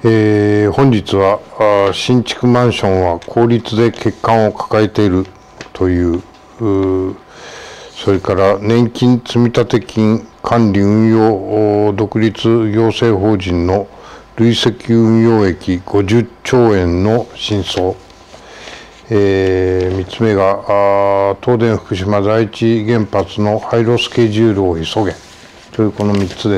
本日は新築マンションは公立で欠陥を抱えているという、それから年金積立金管理運用独立行政法人の累積運用益50兆円の真相、3つ目が東電福島第一原発の廃炉スケジュールを急げというこの3つです。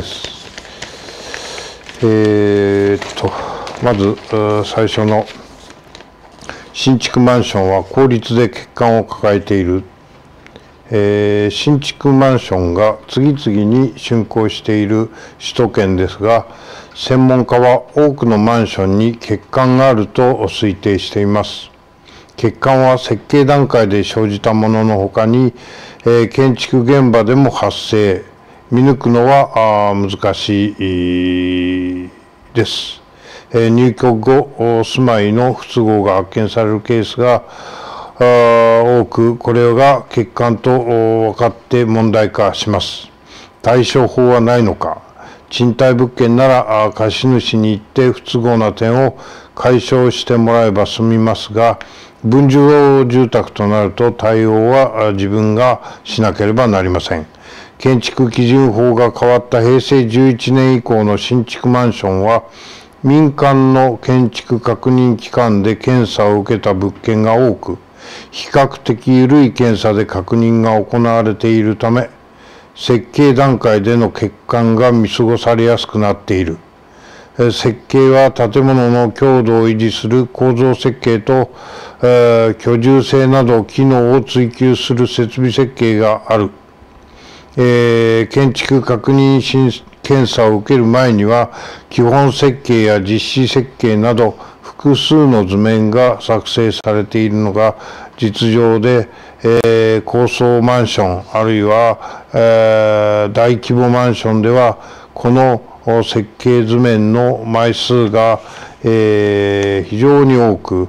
まず最初の新築マンションは公立で欠陥を抱えている。新築マンションが次々に竣工している首都圏ですが、専門家は多くのマンションに欠陥があると推定しています。欠陥は設計段階で生じたもののほかに、建築現場でも発生、見抜くのは難しいです。入居後、住まいの不都合が発見されるケースが多く、これが欠陥と分かって問題化します。対処法はないのか。賃貸物件なら貸主に行って不都合な点を解消してもらえば済みますが、分譲住宅となると対応は自分がしなければなりません。建築基準法が変わった平成11年以降の新築マンションは、民間の建築確認機関で検査を受けた物件が多く、比較的緩い検査で確認が行われているため、設計段階での欠陥が見過ごされやすくなっている。設計は建物の強度を維持する構造設計と、居住性など機能を追求する設備設計がある。建築確認検査を受ける前には、基本設計や実施設計など複数の図面が作成されているのが実情で、高層マンションあるいは、大規模マンションではこの設計図面の枚数が、非常に多く、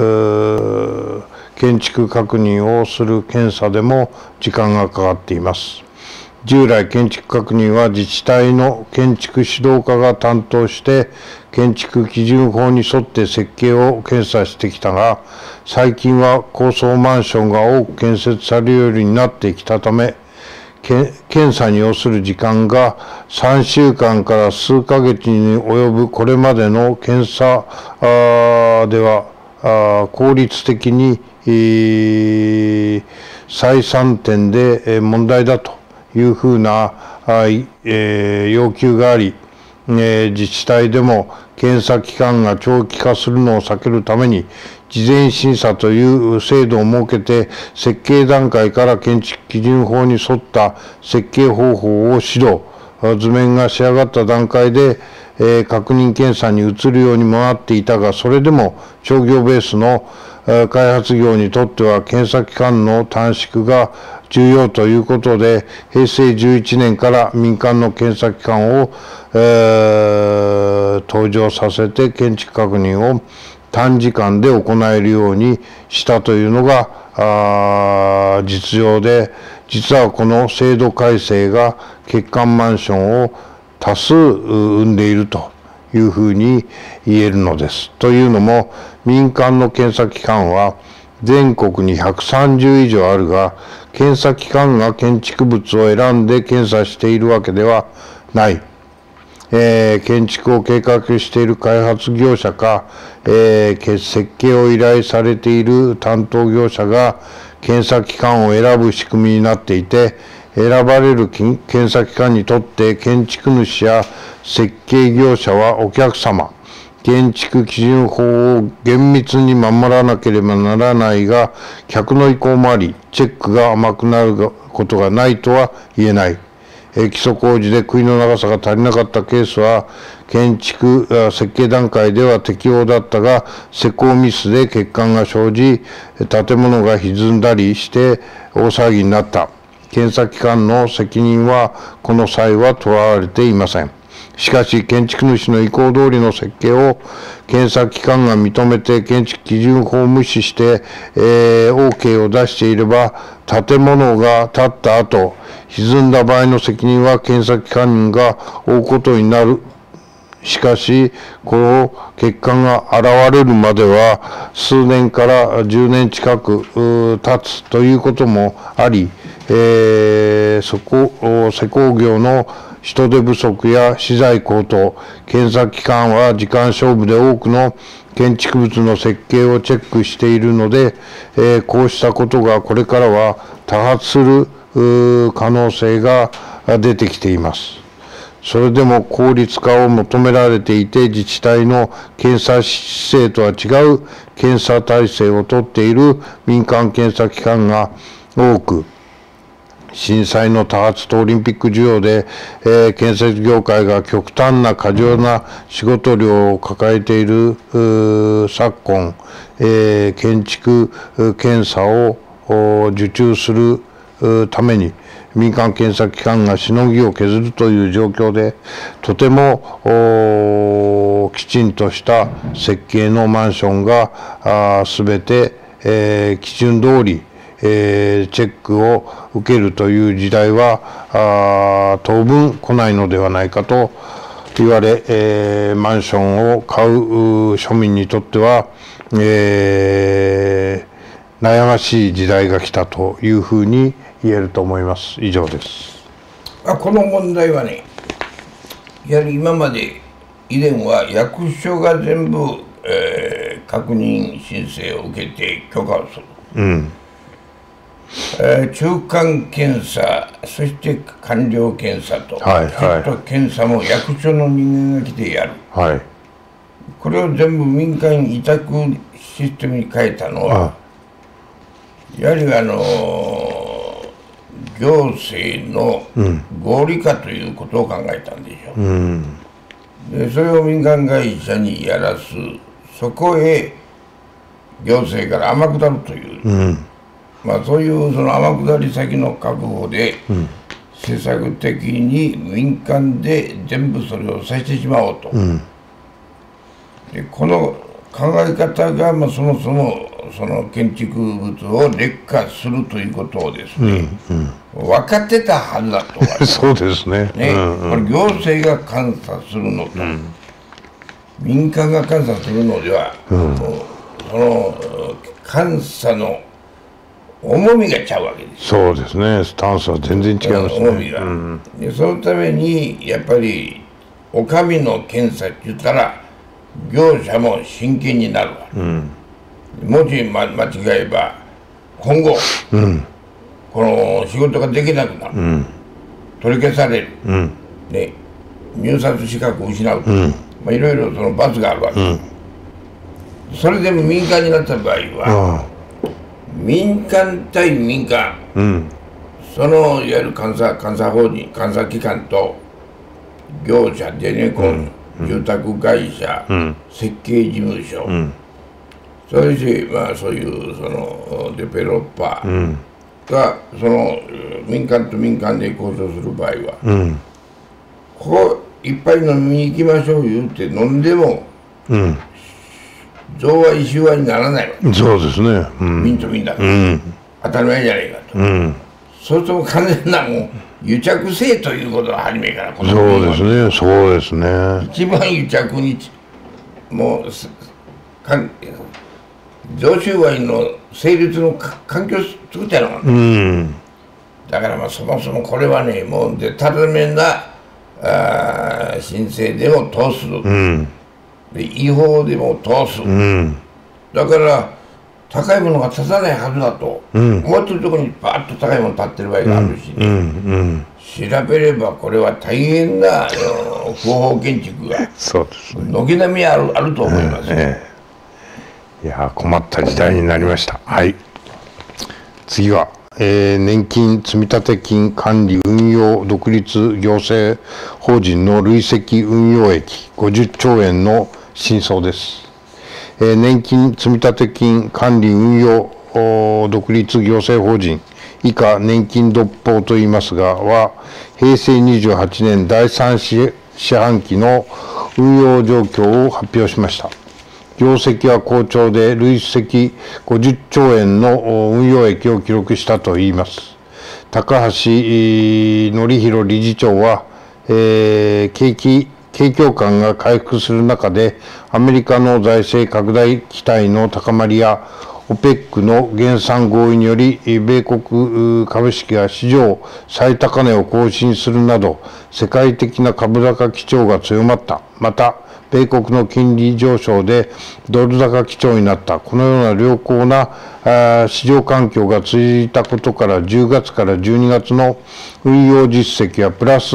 建築確認をする検査でも時間がかかっています。従来建築確認は自治体の建築指導課が担当して建築基準法に沿って設計を検査してきたが、最近は高層マンションが多く建設されるようになってきたため、検査に要する時間が3週間から数ヶ月に及ぶこれまでの検査では効率的に採算点で問題だというふうな要求があり、自治体でも検査期間が長期化するのを避けるために事前審査という制度を設けて、設計段階から建築基準法に沿った設計方法を指導、図面が仕上がった段階で確認検査に移るようにもなっていたが、それでも商業ベースの開発業にとっては検査期間の短縮が重要ということで、平成11年から民間の検査機関を、登場させて建築確認を短時間で行えるようにしたというのが実情で、実はこの制度改正が欠陥マンションを多数生んでいるというふうに言えるのです。というのも、民間の検査機関は全国に130以上あるが、検査機関が建築物を選んで検査しているわけではない。建築を計画している開発業者か、設計を依頼されている担当業者が検査機関を選ぶ仕組みになっていて、選ばれる検査機関にとって建築主や設計業者はお客様、建築基準法を厳密に守らなければならないが、客の意向もあり、チェックが甘くなることがないとは言えない。基礎工事で杭の長さが足りなかったケースは、設計段階では適用だったが、施工ミスで欠陥が生じ、建物が歪んだりして大騒ぎになった。検査機関の責任はこの際は問われていません。しかし、建築主の意向通りの設計を検査機関が認めて建築基準法を無視して、OK を出していれば、建物が建った後、歪んだ場合の責任は検査機関が負うことになるしかし、この結果が現れるまでは、数年から10年近く経つということもあり、施工業の人手不足や資材高騰、検査機関は時間勝負で多くの建築物の設計をチェックしているので、こうしたことがこれからは多発する可能性が出てきています。それでも効率化を求められていて、自治体の検査姿勢とは違う検査体制をとっている民間検査機関が多く、震災の多発とオリンピック需要で、建設業界が極端な過剰な仕事量を抱えている昨今、建築検査を受注するために民間検査機関がしのぎを削るという状況で、とてもきちんとした設計のマンションがすべて、基準通りチェックを受けるという時代は当分来ないのではないかと言われ、マンションを買う庶民にとっては、悩ましい時代が来たというふうに言えると思います。以上です。 この問題はね、やはり今まで以前は役所が全部、確認申請を受けて許可をする。中間検査、そして完了検査と、検査も役所の人間が来てやる、これを全部民間委託システムに変えたのは、やはり行政の合理化ということを考えたんでしょう。でそれを民間会社にやらす、そこへ行政から天下るという、そういうその天下り先の確保で、施策的に民間で全部それをさせてしまおうと。でこの考え方が、そもそもその建築物を劣化するということをですね、分かってたはずだとそうですね。 これ行政が監査するのと、民間が監査するのでは、その監査の重みがちゃうわけです。 そうですね。スタンスは全然違いますね。 重みが、でそのためにやっぱりお上の検査って言ったら業者も真剣になるわ、もし間違えば今後、この仕事ができなくなる、取り消される、で入札資格を失うと、いろいろその罰があるわけ、それでも民間になった場合は、民間対民間、そのいわゆる監査法人、監査機関と業者、ゼネコン、住宅会社、設計事務所、そしてそういうそのデベロッパーがその民間と民間で交渉する場合は、ここいっぱい飲みに行きましょう言うて飲んでも、贈賄収賄にならないわけ。 そうですね。 民と民だから、当たり前じゃないかと。そうすると完全なもう癒着性ということは初めからこのそうですね。そうですね。 一番癒着にもう贈収賄の成立の環境を作ったのが、だからそもそもこれはね、もうでたらめな申請でも通す、で違法でも通す、だから高いものが立たないはずだと、もっとところにパッと高いもの立ってる場合があるしね、調べればこれは大変な不法建築が軒並みあると思います。 いや困った時代になりました。次は、年金積立金管理運用独立行政法人の累積運用益50兆円の真相です。年金積立金管理運用独立行政法人以下年金独法といいますがは、平成28年第3四半期の運用状況を発表しました。業績は好調で累積50兆円の運用益を記録したといいます。高橋典弘理事長は、景気景況感が回復する中で、アメリカの財政拡大期待の高まりや、OPEC の減産合意により、米国株式が史上最高値を更新するなど、世界的な株高基調が強まった。また、米国の金利上昇でドル高基調になった。このような良好な市場環境が続いたことから、10月から12月の運用実績はプラス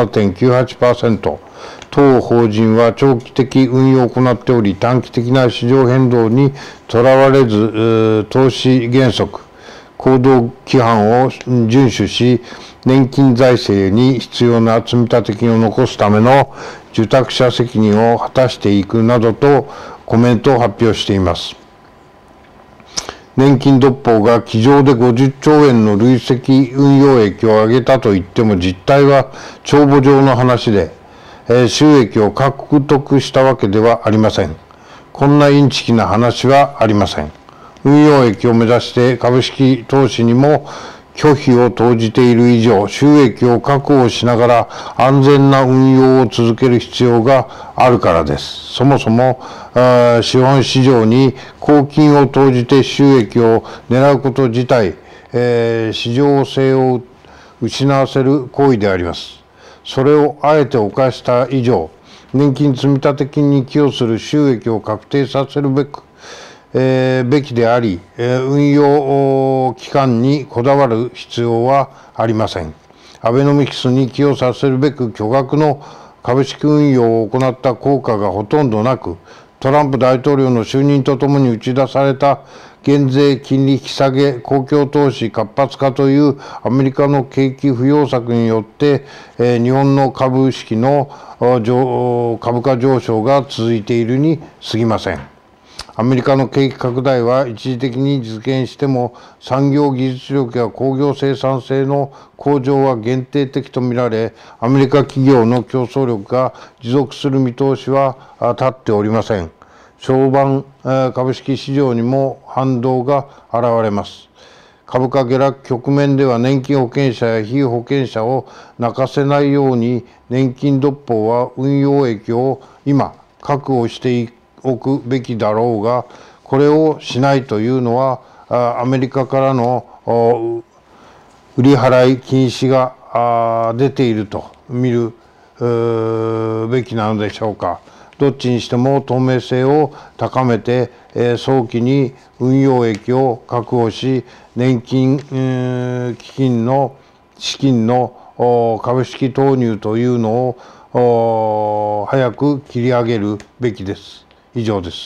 7.98%。当法人は長期的運用を行っており、短期的な市場変動にとらわれず、投資原則、行動規範を遵守し、年金財政に必要な積立金を残すための受託者責任を果たしていくなどとコメントを発表しています。年金独法が机上で50兆円の累積運用益を上げたといっても、実態は帳簿上の話で、収益を獲得したわけではありません。こんなインチキな話はありません。運用益を目指して株式投資にも拒否を投じている以上、収益を確保しながら安全な運用を続ける必要があるからです。そもそも資本市場に公金を投じて収益を狙うこと自体、市場性を失わせる行為であります。それをあえて犯した以上、年金積立金に寄与する収益を確定させるべきであり、運用期間にこだわる必要はありません。アベノミクスに寄与させるべく巨額の株式運用を行った効果がほとんどなく、トランプ大統領の就任とともに打ち出された減税、金利引き下げ、公共投資活発化というアメリカの景気浮揚策によって、日本の株式の株価上昇が続いているに過ぎません。アメリカの景気拡大は一時的に実現しても、産業技術力や工業生産性の向上は限定的とみられ、アメリカ企業の競争力が持続する見通しは立っておりません。小盤株式市場にも反動が現れます。株価下落局面では年金保険者や被保険者を泣かせないように、年金独法は運用益を今確保しておくべきだろうが、これをしないというのはアメリカからの売り払い禁止が出ていると見るべきなのでしょうか。どっちにしても透明性を高めて、早期に運用益を確保し、年金基金の資金の株式投入というのを早く切り上げるべきです。以上です。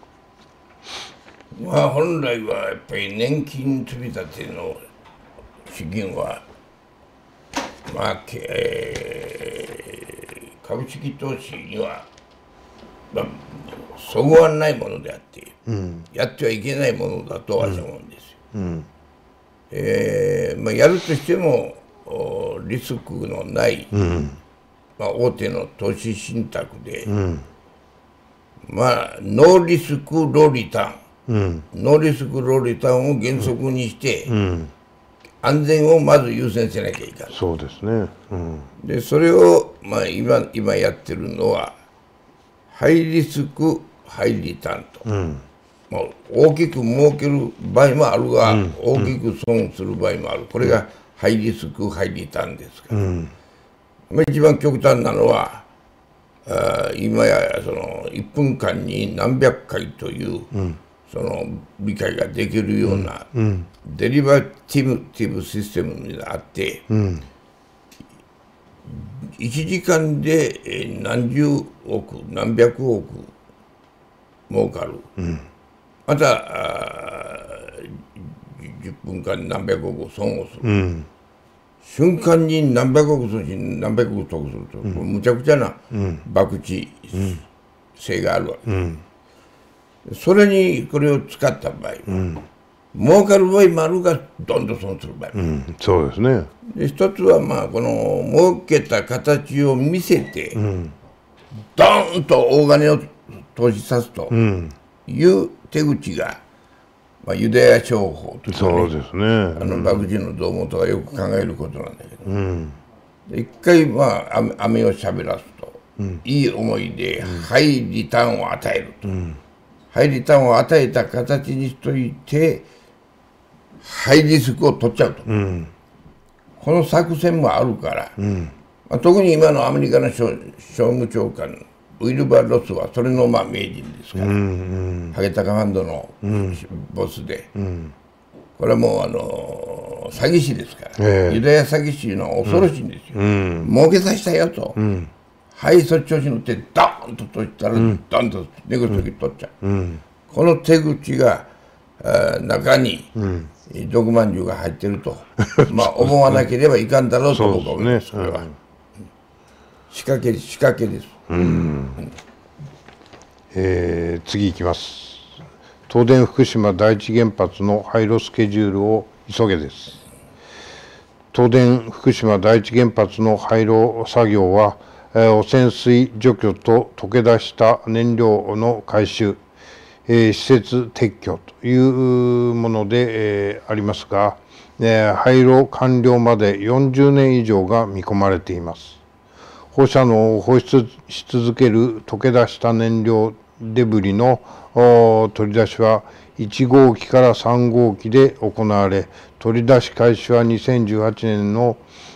本来はやっぱり年金積立の資金は、株式投資にはそぐわないものであって、やってはいけないものだと私は思うんですよ。やるとしてもリスクのない、大手の投資信託で、ノーリスクローリターン、ノーリスクローリターンを原則にして、安全をまず優先しなきゃいけない。 そうですね。 でそれを、今やってるのはハイリスクハイリターンと、大きく儲ける場合もあるが、大きく損する場合もある。これがハイリスクハイリターンですから、一番極端なのは今やその1分間に何百回という、その理解ができるような、デリバティブシステムがあって、1時間で何十億何百億儲かる、また10分間に何百億損をする、瞬間に何百億損し何百億得すると、むちゃくちゃな博打性があるわけ、それにこれを使った場合は、儲かる場合もあるがどんどん損する場合もある、 そうですね。 で一つはこの儲けた形を見せて、ドーンと大金を投資さすという手口が、ユダヤ商法とか、 そうですね。 博打の胴元がよく考えることなんだけど、一回飴をしゃべらすと、 いい思いでハイリターンを与えると、ハイリターンを与えた形にしといてハイリスクを取っちゃうと、この作戦もあるから、特に今のアメリカの商務長官ウィルバー・ロスはそれの名人ですから、ハゲタカファンドのボスで、これはもう詐欺師ですから、ユダヤ詐欺師の恐ろしいんですよ、儲けさせたよと、はいそっち調子乗ってドーンと取ったら、ドンと根こそぎ取っちゃう、この手口が中に毒まんじゅうが入ってると思わなければいかんだろうと僕は思います。これは仕掛けです。 次いきます。東電福島第一原発の廃炉スケジュールを急げです。東電福島第一原発の廃炉作業は、汚染水除去と溶け出した燃料の回収、施設撤去というもので、ありますが、廃炉完了まで40年以上が見込まれています。放射能を放出し続ける溶け出した燃料デブリの取り出しは1号機から3号機で行われ、取り出し開始は2018年の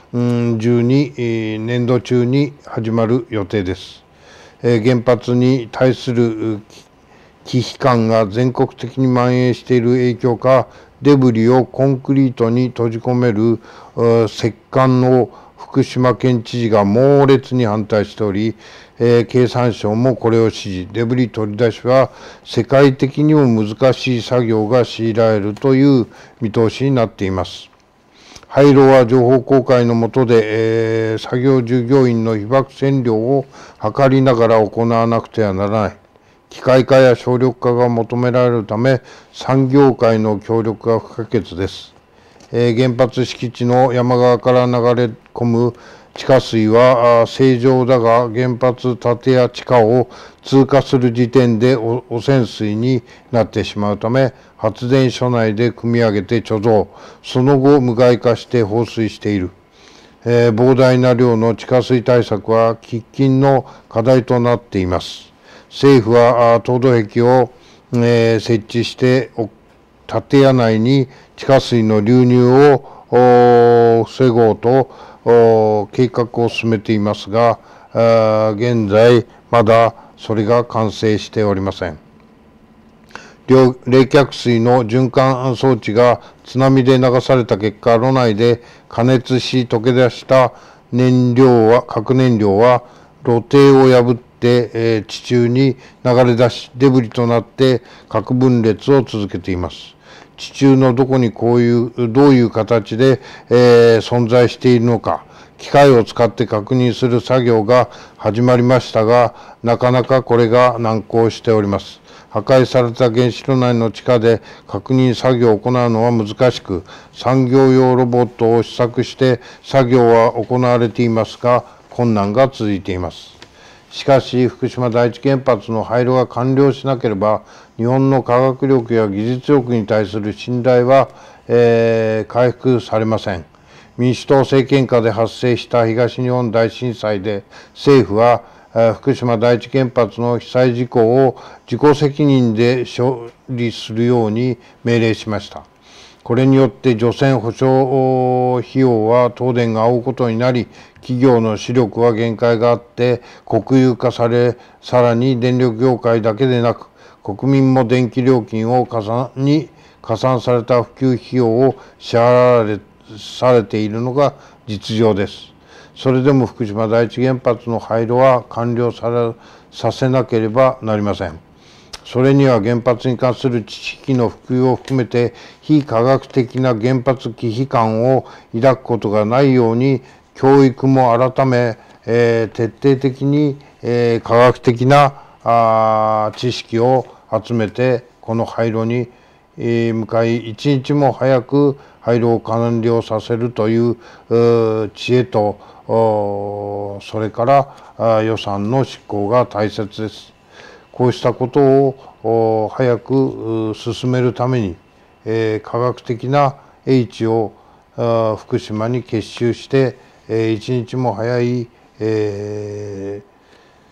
年度中に始まる予定です。原発に対する危機感が全国的に蔓延している影響か、デブリをコンクリートに閉じ込める石棺の福島県知事が猛烈に反対しており、経産省もこれを指示。デブリ取り出しは世界的にも難しい作業が強いられるという見通しになっています。廃炉は情報公開の下で、作業従業員の被曝線量を測りながら行わなくてはならない。機械化や省力化が求められるため、産業界の協力が不可欠です。原発敷地の山側から流れ込む地下水は正常だが、原発建屋地下を通過する時点で汚染水になってしまうため、発電所内で汲み上げて貯蔵、その後無害化して放水している。膨大な量の地下水対策は喫緊の課題となっています。政府は凍土壁を、設置して建屋内に地下水の流入を防ごうと計画を進めていますが、現在まだそれが完成しておりません。冷却水の循環装置が津波で流された結果、炉内で加熱し溶け出した核燃料は炉底を破って、地中に流れ出し、デブリとなって核分裂を続けています。地中のどこにどういう形で、存在しているのか、機械を使って確認する作業が始まりましたが、なかなかこれが難航しております。破壊された原子炉内の地下で確認作業を行うのは難しく、産業用ロボットを試作して作業は行われていますが、困難が続いています。しかし、福島第一原発の廃炉が完了しなければ、日本の科学力や技術力に対する信頼は、回復されません。民主党政権下で発生した東日本大震災で、政府は福島第一原発の被災事故を自己責任で処理するように命令しました。これによって除染補償費用は東電が負うことになり、企業の視力は限界があって国有化され、さらに電力業界だけでなく国民も電気料金を加算された普及費用を支払われされているのが実情です。それでも福島第一原発の廃炉は完了させなければなりません。それには原発に関する知識の普及を含めて非科学的な原発忌避感を抱くことがないように、教育も改め、徹底的に、科学的な知識を集めてこの廃炉に向かい、一日も早く廃炉を完了させるという知恵と、それから予算の執行が大切です。こうしたことを早く進めるために、科学的な英知を福島に結集して、一日も早い、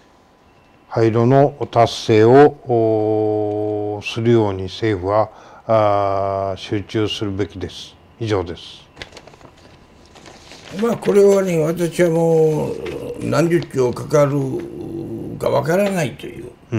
廃炉の達成をするように政府は集中するべきです。以上です。 まあこれはね、私はもう何十兆かかるかわからないという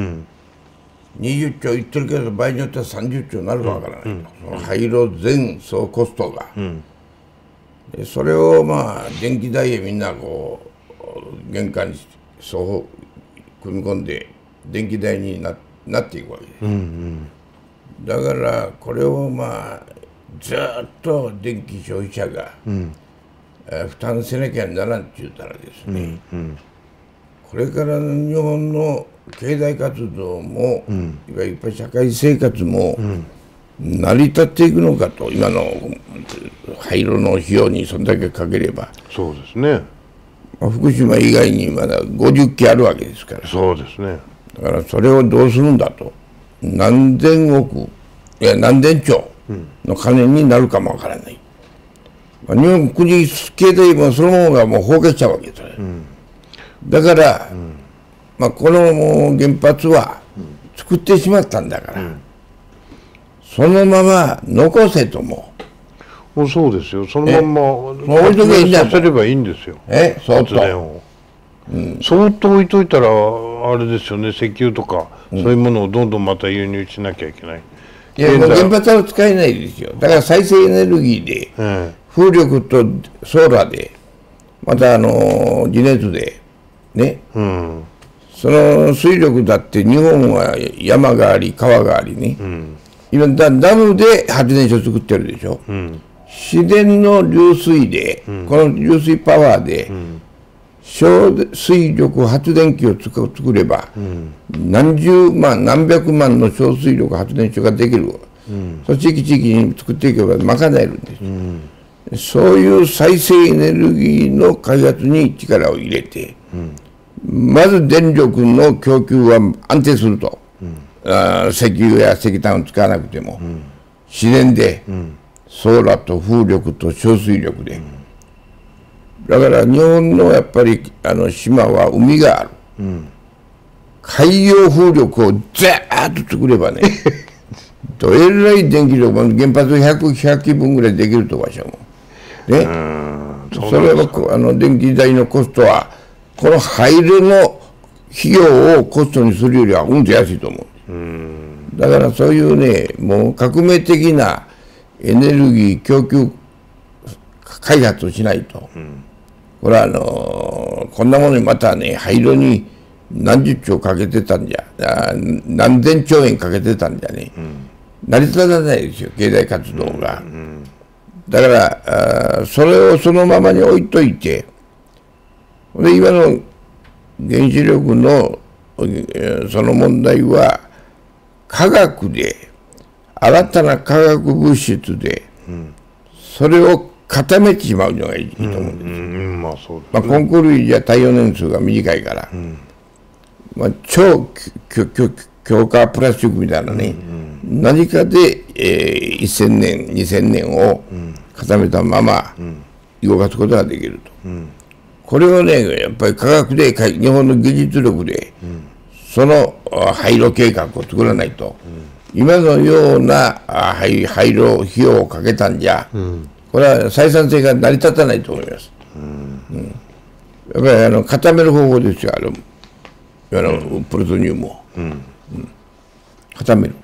、20兆言ってるけど場合によっては30兆になるかわからないと、その廃炉全総コストが、それをまあ電気代へみんなこう玄関にそう組み込んで電気代になっていくわけです、だからこれをまあずっと電気消費者が、負担せなきゃならんって言ったらですね、これからの日本の経済活動も、いわゆる社会生活も、成り立っていくのかと、今の廃炉の費用にそれだけかければ。 そうですね。 福島以外にまだ50基あるわけですから。 そうですね。 だからそれをどうするんだと、何千億いや何千兆の金になるかもわからない。日本国経済もそのものがもう崩壊しちゃうわけです、だから、まあ、この原発は作ってしまったんだから、そのまま残せともうそうですよ。そのまま置いとけばいいんだと。 させればいいんですよ。発電を、相当置いといたらあれですよね、石油とか、そういうものをどんどんまた輸入しなきゃいけない。 いやもう原発は使えないですよ。だから再生エネルギーで、風力とソーラーで、また地熱でね、その水力だって日本は山があり川がありね、今ダムで発電所作ってるでしょ、自然の流水で、この流水パワーで、小水力発電機を作れば、何十万何百万の小水力発電所ができる、地域に作っていけば賄えるんです、そういう再生エネルギーの開発に力を入れて、まず電力の供給は安定すると、石油や石炭を使わなくても、自然で、ソーラーと風力と小水力で、だから日本のやっぱり島は海がある、海洋風力をザーッと作ればねどれぐらい電気力原発100基分ぐらいできるとかしょもね、それは電気代のコストはこの廃炉の費用をコストにするよりはうんと安いと思う。だからそういうね、もう革命的なエネルギー供給開発をしないと、これはこんなものにまたね、廃炉に何十兆かけてたんじゃ、何千兆円かけてたんじゃね、成り立たないですよ、経済活動が。だからそれをそのままに置いといて、で今の原子力のその問題は科学で新たな化学物質でそれを固めてしまうのがいいと思うんです。まあコンクールじゃ耐用年数が短いから、まあ超強化プラスチックみたいなね、何かで1000年2000年を固めたまま動かすことができると。これをね、やっぱり科学で日本の技術力で、その廃炉計画を作らないと、今のような廃炉費用をかけたんじゃ、これは採算性が成り立たないと思います。やっぱり固める方法ですよ、プルトニウムを、固める、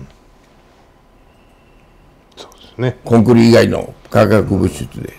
そうですね。 コンクリ以外の化学物質で。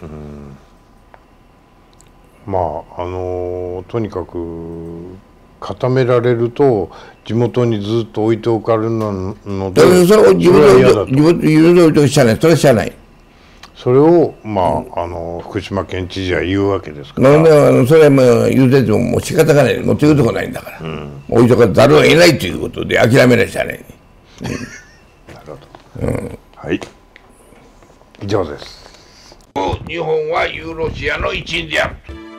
まあとにかく固められると地元にずっと置いておかれるので、 それを地元に置いておくしゃない、それはしゃない。 それをまあ福島県知事は言うわけですから。 それはもう言うててももう仕方がない、持っていくとこないんだから、置いとかざるを得ないということで諦めなきゃない。 なるほど。はい。以上です。 日本はユーロシアの一員であると。